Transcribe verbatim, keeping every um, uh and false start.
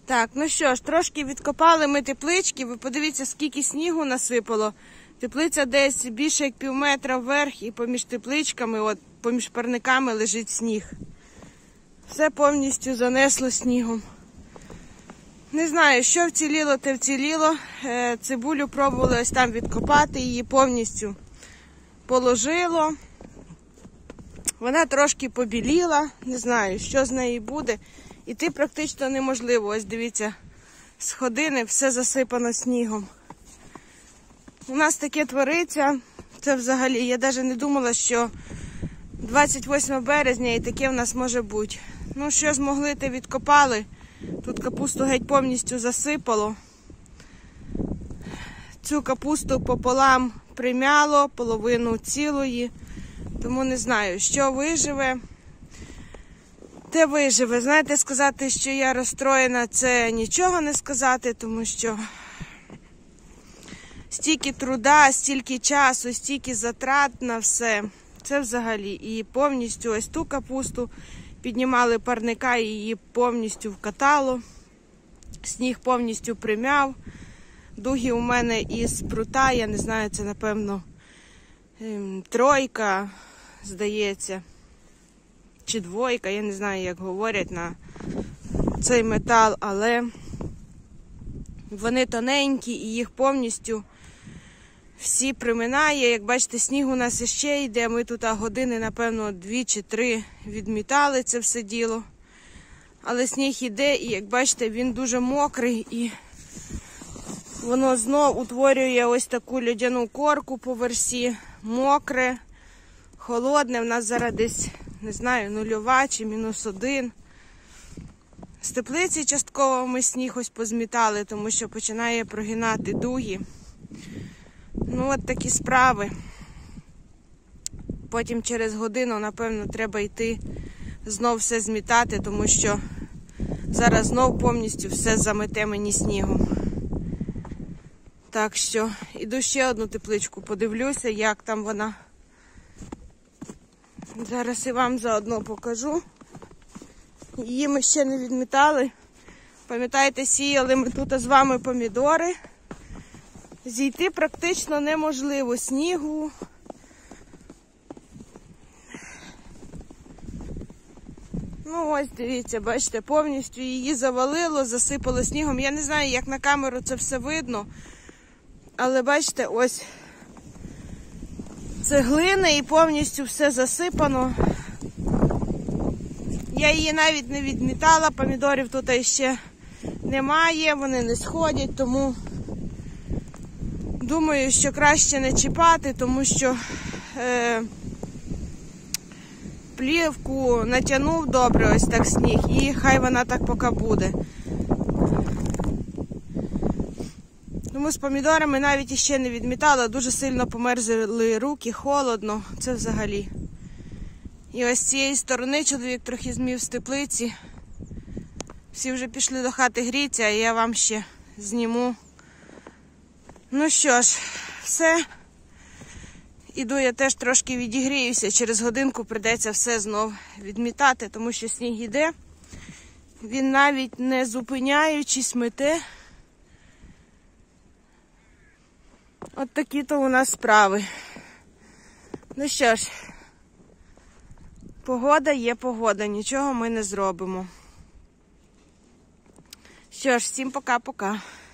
Так, ну що ж, трошки відкопали ми теплички. Ви подивіться, скільки снігу насипало. Теплиця десь більше як пів метра вверх, і поміж тепличками, от поміж парниками лежить сніг. Все повністю занесло снігом. Не знаю, що вціліло, те вціліло. Цибулю пробували ось там відкопати, її повністю положило. Вона трошки побіліла, не знаю, що з неї буде. Іти практично неможливо. Ось дивіться, з ходини все засипано снігом. У нас таке твориться, це взагалі, я навіть не думала, що двадцять восьмого березня і таке в нас може бути. Ну, що змогли, те відкопали. Тут капусту геть повністю засипало. Цю капусту пополам примяло, половину цілої. Тому не знаю, що виживе. Те виживе. Знаєте, сказати, що я розстроєна, це нічого не сказати, тому що стільки труда, стільки часу, стільки затрат на все. Це взагалі. І повністю ось ту капусту піднімали парника і її повністю вкатало. Сніг повністю примяв. Дуги у мене із прута, я не знаю, це напевно тройка, здається. Чи двойка, я не знаю, як говорять на цей метал, але вони тоненькі і їх повністю всі приминає. Як бачите, сніг у нас іще йде, ми тут години, напевно, дві чи три відмітали це все діло. Але сніг іде і, як бачите, він дуже мокрий і воно знов утворює ось таку льодяну корку по версі, мокре, холодне, в нас зараз десь, не знаю, нульова чи мінус один. З теплиці частково ми сніг ось позмітали, тому що починає прогинати дуги. Ну, от такі справи. Потім через годину, напевно, треба йти знов все змітати, тому що зараз знов повністю все замете мені снігом. Так що, іду ще одну тепличку, подивлюся, як там вона. Зараз і вам заодно покажу. Її ми ще не відмітали. Пам'ятаєте, сіяли ми тут з вами помідори. Зійти практично неможливо, снігу. Ну ось, дивіться, бачите, повністю її завалило, засипало снігом. Я не знаю, як на камеру це все видно. Але бачите, ось цеглини і повністю все засипано. Я її навіть не відмітала, помідорів тут ще немає, вони не сходять, тому думаю, що краще не чіпати, тому що е, плівку натягнув добре ось так сніг і хай вона так поки буде. Тому з помідорами навіть іще не відмітала, дуже сильно померзли руки, холодно, це взагалі. І ось з цієї сторони чоловік трохи змів з теплиці. Всі вже пішли до хати гріться, а я вам ще зніму. Ну що ж, все. Іду я теж трошки відігріюся, через годинку прийдеться все знов відмітати, тому що сніг іде. Він навіть не зупиняючись мете. От такі-то у нас справи. Ну що ж, погода є погода, нічого ми не зробимо. Що ж, всім пока-пока.